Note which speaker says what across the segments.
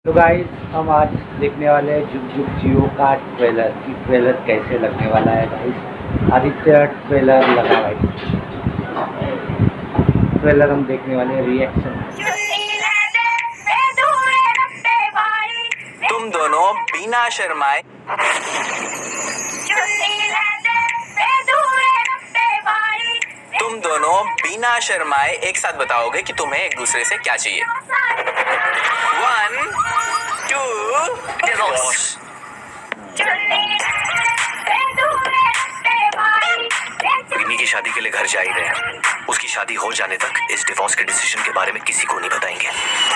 Speaker 1: तो गाइस हम आज देखने वाले हैं जुग जुग जियो का ट्रेलर कैसे लगने वाला है गाइस। आदित्य ट्रेलर लगा भाई, ट्रेलर हम देखने वाले हैं, रिएक्शन।
Speaker 2: तुम दोनों बिना शर्माए एक साथ बताओगे कि तुम्हें एक दूसरे से क्या चाहिए। 1 2 डिवोर्स। विनी की शादी के लिए घर जा ही रहे हैं। उसकी शादी हो जाने तक इस डिवोर्स के डिसीजन के बारे में किसी को नहीं बताएंगे।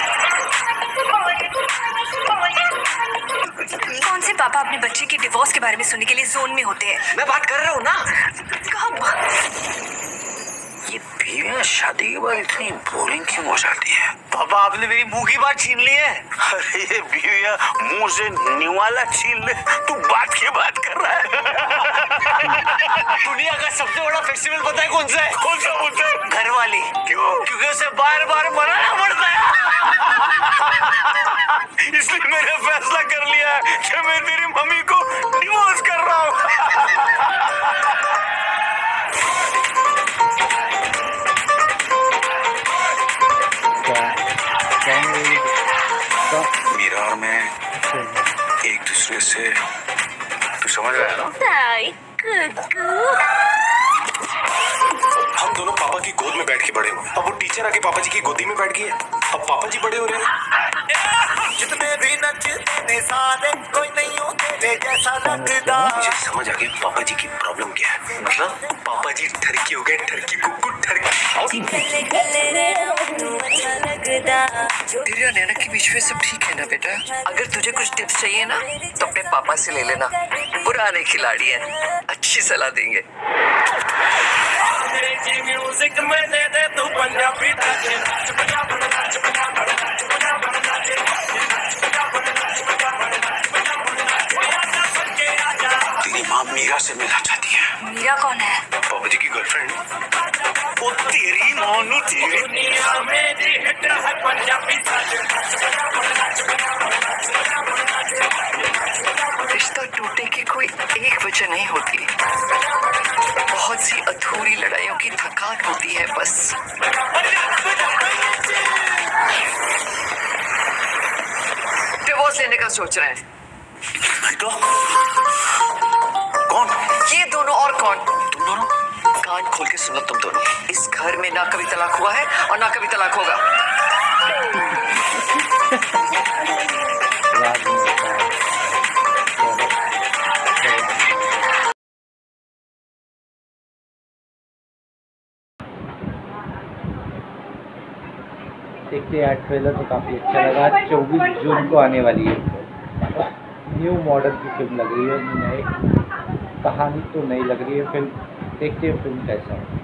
Speaker 3: कौन से पापा अपने बच्चे की डिवोर्स के बारे में सुनने के लिए जोन में होते हैं?
Speaker 2: मैं बात कर रहा हूँ ना।
Speaker 3: कब?
Speaker 2: ये बीवियां शादी के बाद इतनी बोरिंग क्यों हो जाती है? पापा आपने मेरी मुंह की बात छीन ली है। अरे ये बीवियां मुंह से निवाला छीन ले, तू बात की बात कर रहा है। दुनिया का सबसे बड़ा फेस्टिवल पता है कौन सा है? कौन सा बोलते हैं? घरवाली। क्यों? क्योंकि उसे बार बार मनाना पड़ता है। इसलिए मैंने फैसला कर लिया है कि मैं तेरी मम्मी को डिवोर्स कर रहा हूँ। मीरा और मैं एक दूसरे से, तू समझ रहा है ना? हम दोनों पापा की गोद में बैठ के बड़े हुए। अब वो टीचर आके पापा जी की गोदी में बैठ गई है। अब पापा जी बड़े हो रहे हैं। जितने भी नचते सारे कोई नहीं हो तेरे जैसा लगता। मुझे समझ आ गया पापा जी की प्रॉब्लम क्या है। मतलब पापा जी ठरकी हो गए, ठरकी कुक्कू ठरकी।
Speaker 3: तेरे और नैना के बीच में सब ठीक है ना बेटा? अगर तुझे कुछ टिप्स चाहिए ना तो अपने पापा से ले लेना। पुराने खिलाड़ी हैं, अच्छी सलाह देंगे। म्यूजिक में दे दे तू पंजाबी।
Speaker 2: तेरी माँ मीरा से मिलना चाहती है।
Speaker 3: मीरा कौन है?
Speaker 2: पापा जी की गर्लफ्रेंड। वो तेरी माँ नु तेरी दुनिया में हिट है पंजाबी।
Speaker 3: रिश्ता टूटने की कोई एक वजह नहीं होती, बहुत सी अधूरी लड़ाइयों की थकान होती है बस। डिवोर्स लेने का सोच रहे हैं?
Speaker 2: तो कौन?
Speaker 3: ये दोनों। और कौन?
Speaker 2: तुम दोनों।
Speaker 3: कान खोल के सुनो तुम दोनों। इस घर में ना कभी तलाक हुआ है और ना कभी तलाक होगा।
Speaker 1: देखते यार, ट्रेलर तो काफ़ी अच्छा लगा। 24 जून को आने वाली है। न्यू मॉडल की फिल्म लग रही है, नई कहानी तो नहीं लग रही है फिल्म। देखते हैं फिल्म कैसा है।